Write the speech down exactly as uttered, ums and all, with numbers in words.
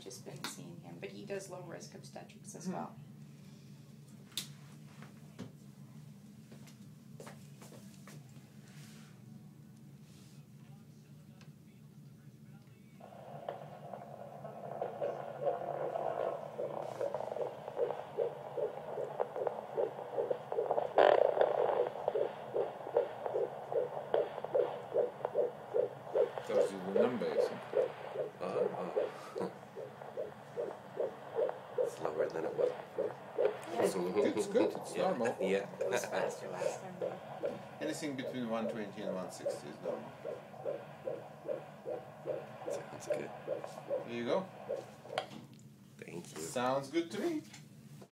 just been seeing him, but he does low risk obstetrics as Hmm. well. Tells you the number, isn't it? Uh, oh. It's lower than it was before. Yeah, It's good, it's good, it's Yeah. normal. Yeah. it was faster last time. though. Anything between one twenty and one sixty is normal. Sounds good. There you go. Thank you. Sounds good to me.